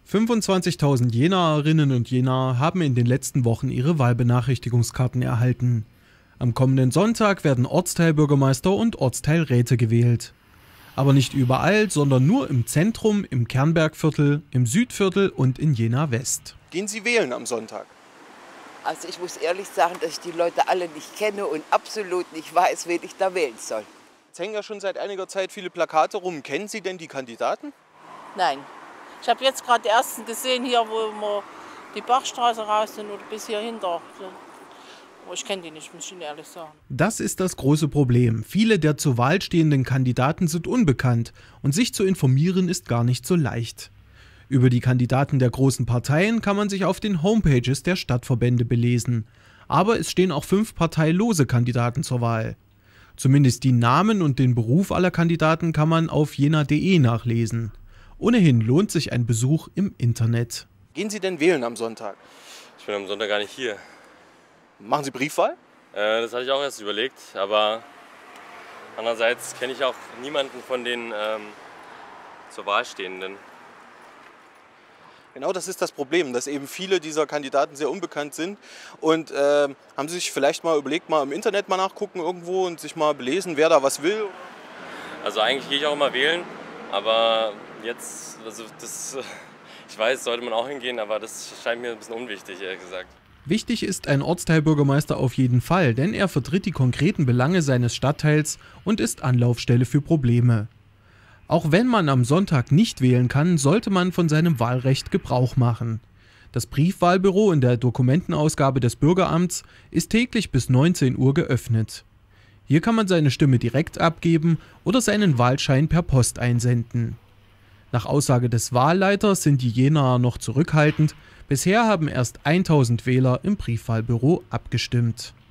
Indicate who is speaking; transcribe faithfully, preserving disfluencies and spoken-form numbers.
Speaker 1: fünfundzwanzigtausend Jenaerinnen und Jenaer haben in den letzten Wochen ihre Wahlbenachrichtigungskarten erhalten. Am kommenden Sonntag werden Ortsteilbürgermeister und Ortsteilräte gewählt. Aber nicht überall, sondern nur im Zentrum, im Kernbergviertel, im Südviertel und in Jena West.
Speaker 2: Gehen Sie wählen am Sonntag?
Speaker 3: Also ich muss ehrlich sagen, dass ich die Leute alle nicht kenne und absolut nicht weiß, wen ich da wählen soll.
Speaker 2: Jetzt hängen ja schon seit einiger Zeit viele Plakate rum. Kennen Sie denn die Kandidaten?
Speaker 4: Nein. Ich habe jetzt gerade die ersten gesehen, hier, wo wir die Bachstraße raus sind oder bis hier hinter. Aber ich kenne die nicht, muss ich Ihnen ehrlich sagen.
Speaker 1: Das ist das große Problem. Viele der zur Wahl stehenden Kandidaten sind unbekannt und sich zu informieren ist gar nicht so leicht. Über die Kandidaten der großen Parteien kann man sich auf den Homepages der Stadtverbände belesen. Aber es stehen auch fünf parteilose Kandidaten zur Wahl. Zumindest die Namen und den Beruf aller Kandidaten kann man auf jena punkt de nachlesen. Ohnehin lohnt sich ein Besuch im Internet.
Speaker 2: Gehen Sie denn wählen am Sonntag?
Speaker 5: Ich bin am Sonntag gar nicht hier.
Speaker 2: Machen Sie Briefwahl?
Speaker 5: Äh, das hatte ich auch erst überlegt, aber andererseits kenne ich auch niemanden von den ähm, zur Wahl Stehenden.
Speaker 2: Genau, das ist das Problem, dass eben viele dieser Kandidaten sehr unbekannt sind. Und äh, haben Sie sich vielleicht mal überlegt, mal im Internet mal nachgucken irgendwo und sich mal belesen, wer da was will?
Speaker 5: Also eigentlich gehe ich auch immer wählen, aber jetzt, also das, ich weiß, sollte man auch hingehen, aber das scheint mir ein bisschen unwichtig, ehrlich gesagt.
Speaker 1: Wichtig ist ein Ortsteilbürgermeister auf jeden Fall, denn er vertritt die konkreten Belange seines Stadtteils und ist Anlaufstelle für Probleme. Auch wenn man am Sonntag nicht wählen kann, sollte man von seinem Wahlrecht Gebrauch machen. Das Briefwahlbüro in der Dokumentenausgabe des Bürgeramts ist täglich bis neunzehn Uhr geöffnet. Hier kann man seine Stimme direkt abgeben oder seinen Wahlschein per Post einsenden. Nach Aussage des Wahlleiters sind die Jenaer noch zurückhaltend. Bisher haben erst tausend Wähler im Briefwahlbüro abgestimmt.